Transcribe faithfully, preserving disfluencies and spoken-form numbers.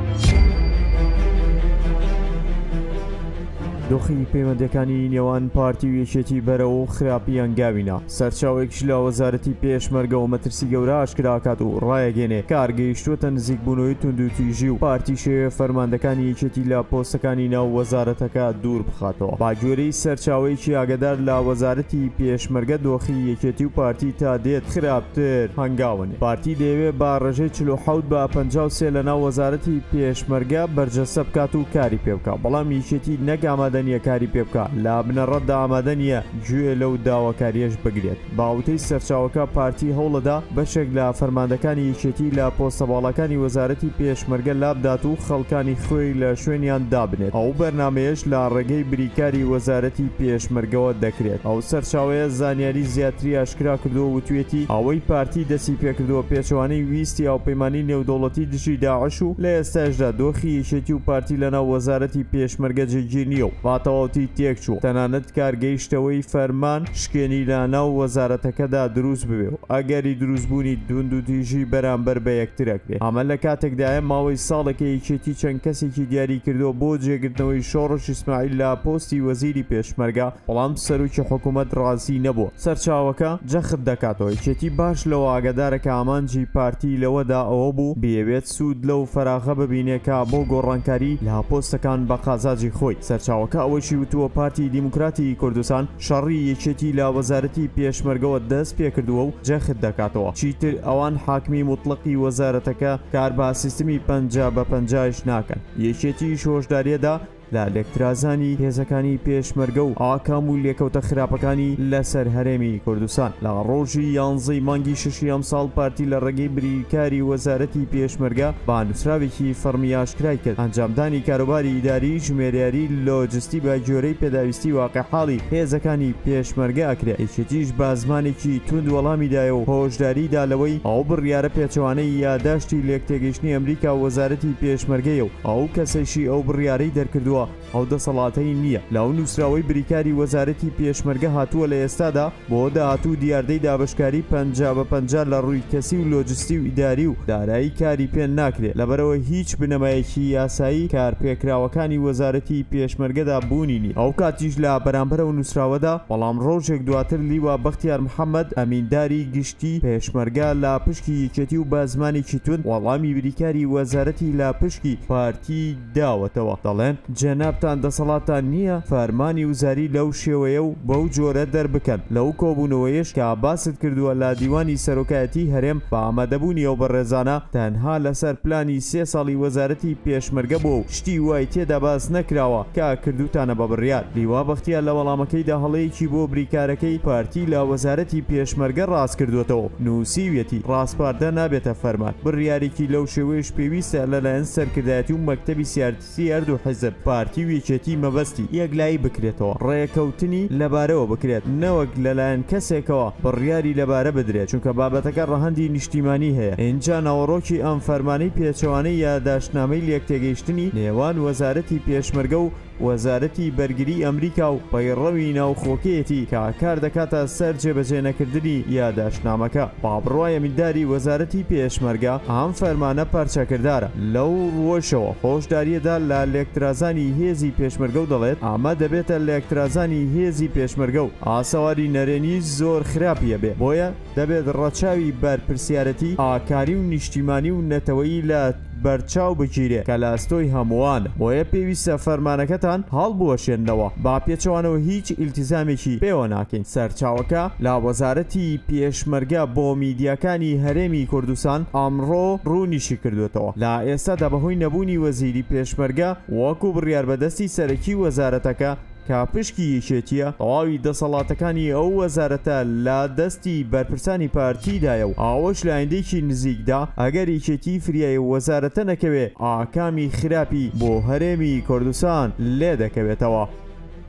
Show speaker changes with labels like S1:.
S1: دۆخی پەیوەندیەکانی نێوان پارتی و یەکێتی بەرەوە و خراپی هەنگاوینە. سەرچاوێکیش لە وەزارەتی پێشمەرگە و مەترسی گەورە ئاشکراکات و ڕایەگەێنێ کارگەیشتووەتە نزیکبوونەوەی توندوتیژی و پارتی شێوێ فەرماندەکانی یەکێتی لە پۆستەکانی ناو وەزارەتەکە دوور بخاتەوە. با گوێرەی سەرچاوەیەکی ئاگادار لە وەزارەتی پێشمەرگە دۆخی یەکێتی و پارتی تا دێت خراپتر هەنگاون. پارتی دەیەوێت با ڕێژەی چل و حەوت بە پەنجا و سێ لە ناو وەزارەتی پێشمەرگە بەرجەستە بکات و کاری پێ بکات، بەڵام یەکێتی نەک ئامادەنیە کاری پێ بکات، لە بنەڕەتدا ئامادەنیە گوێ لەو داواکاریەش بگرێت. باوتەی سەرچاوەکە پارتی هەوڵەدا بەشێک لە فەرماندەکانی یەکێتی لە پۆستە باڵەکانی وەزارەتی پێشمەرگە لابدات و خەڵکانی خۆی لە شوێنیان دابنێت. ئەو بەرنامەیەش لە ڕێگەی بریکاری وەزارەتی پێشمەرگەوە دەکرێت. ئەو سەرچاوەیە زانیاری زیاتری ئاشکرا کردو و توێتی ئەوەی پارتی دەسی پێکردووە پێچەوانەی ویستی هاوپەیمانی نێودەوڵەتی دژی داعش و لە ئێستاشدا دۆخی یەکێتی و پارتی لەناو وەزارەتی پێشمەرگە جێگیر نییە و واتەواوتی تێکچوو. تەنانەت کارگەیشتەوەی فەرمان شکێنی لە ناو وەزارەتەکەدا دروست ببێ و ئەگەری دروستبوونی دوندوتیژی بەرامبەر بە یەکترەکرێت. ئەمە لە کاتێکدایە ماوەی ساڵێکە یەکێتی چەند کەسێکی دیاری کردووە بۆ جێگرتنەوەی شۆڕش ئیسماعیل لە پۆستی وەزیری پێشمەرگە، بەڵام سەرۆکی حکوومەت ڕازی نەبووە. سەرچاوەکە جەخت دەکاتەوە یەکێتی باش لەوە ئاگادارەکە ئامانجی پارتی لەوەدا ئەوە بوو بێوێت سوود لەو فەراغە ببینێکە بۆ گۆڕانکاری لە پۆستەکان بە قازاجی خۆی. سەرچاوەکە ئەوەشی وتووە پارتی دیموکراتی کوردستان شەڕی یەکێتی لە وەزارەتی پێشمەرگەوە دەست پێکردووە و جەخت دەکاتەوە. چیتر ئەوان حاکمی مطلقی وەزارەتەکە کار بە سیستمی پەنجا بە پەنجاش ناکەن. یەکێتی شۆژداریەدا لە لێکترازانی هێزەکانی پێشمەرگە و ئاکام و لێکەوتە خراپەکانی لەسەر هەرێمی کوردستان. لە ڕۆژی یانزەی مانگی شەشی ئەمساڵ پارتی لە ڕێگەی بریکاری وەزارەتی پێشمەرگە با نووسراوێکی فەرمی ئاشکرای کرد ئەنجامدانی کاروباری ئیداری ژمێریاری لۆجستی بە جۆرەی پێداویستی واقعحاڵی هێزەکانی پێشمەرگە ئەکرێت. یەکێتیش بە زمانێکی تند وەڵامیدایە و هۆشداریدا لەوەی ئەو بڕیارە پێچەوانەی یاداشتی لێکتێگەیشتنی ئەمریکا وەزارەتی پێشمەرگەیە و ئەو کەسەشی ئەو بڕیارەی دەرکردووە ئەو دەسەڵاتەی نییە. لاو نووسراوەی بریکاری وەزارەتی پێشمەرگە هاتووە لە ئێستادا بۆ داهاتوو دیاردەی دابشکاری پەنجا بە پەنجا لە ڕووی کەسی و لۆجستی و ئیداری و دارایی کاری پێ ناکرێت، لەبەرەوە هیچ بنەمایەکی یاسایی کارپێکراوەکانی وەزارەتی پێشمەرگەدا بوونی نی. ئەو کاتیش لە بەرامبەر و نووسراوەدا بەڵام ڕۆژێک دواتر لیوا بەختیار محەممەد ئەمینداری گشتی پێشمەرگە لە پشکی یەکێتی و بە زمانێکی تون وەڵامی بریکاری وەزارەتی لە پشکی پارتی داوەتەوە. دەڵێن جەنابتان دەسەڵاتان نییە فەرمانی وزاری لەو شێوەیە و بەو جۆرە دەربکەن. لەو کۆبوونەوەیش کە باست کردووە لە دیوانی سەرۆکایەتی هەرێم بە ئامادەبوونی ئەو بەڕێزانە تەنها لەسەر پلانی سێ ساڵی وەزارەتی پێشمەرگە بوو و شتی وای تێدا باس نەکراوە کە کردوتانە بە بڕیار. لیوا بەختیار لە وەڵامەکەیدا هەڵەیەکی بۆ بریکارەکەی پارتی لە وەزارەتی پێشمەرگە ڕاست کردوێتەوە. نووسیوێتی ڕاستپاردە نابێتە فەرمان. بڕیارێکی لەو شێوەیەش پێویستە لەلایەن سەرکردایەتی و مەکتەبی سیارسی هەردوو حیزب پارتی و یەکێتی مەبەستی یەکلایی بکرێتەوە، ڕێکەوتنی لەبارەوە بکرێت، نەوەک لەلایەن کەسێکەوە بڕیاری لەبارە بدرێت، چونکە بابەتەکە ڕەهەندی نیشتیمانی هەیە. اینجا ناوەڕۆکی ئەم فەرمانەی پێچەوانەی یاداشتنامەی لێکتێگەیشتنی نێوان وەزارەتی پێشمەرگە و وەزارەتی بەرگری ئەمریکا و پەیڕەوی ناوخۆکێتی کە کار دەکاتە سەر جێبەجێنەکردنی یاداشتنامەکە. بابڕوای ئەمینداری وەزارەتی پێشمەرگە ئەم فەرمانە پەرچەکردارە. لەو ڕۆژەوە خۆشداریەدا لە لێکترازانی هێزی پێشمەرگە و دەڵێت ئامە دەبێتە لێکترازانی هێزی پێشمەرگە و ئاسەواری نەرێنی زۆر خراپیە بێ، بۆیە دەبێت ڕەچاوی بەرپرسیارەتی ئاکاری و نیشتیمانی و نەتەوەیی لە بەرچاو بگیرێت کە لە ئەستۆی هەمووانە. بۆیە پێویستە فەرمانەکەتان هەڵبوەشێنەوە، با پێچەوانەوە هیچ ئیلتیزامێکی پێوە ناکەین. سەرچاوەکە لە وەزارەتی پێشمەرگە بۆ میدیاکانی هەرێمی کوردستان ئەمڕۆ ڕوونیشی کردوێتەوە. لە ئێستادا بەهۆی نەبوونی وەزیری پێشمەرگە وەکو بڕیار بەدەستی سەرەکی وەزارەتەکە کە پشکی یەکێتیە، تەواوی دەسەڵاتەکانی ئەو وەزارەتە لە دەستی بەرپرسانی پارتیدایە و ئاوەش لە ئایندێکی نزیکدا ئەگەر یەکێتی فریای وەزارەتە نەکەوێ ئاکامی خراپی بۆ هەرێمی کوردستان لێ دەکەوێتەوە.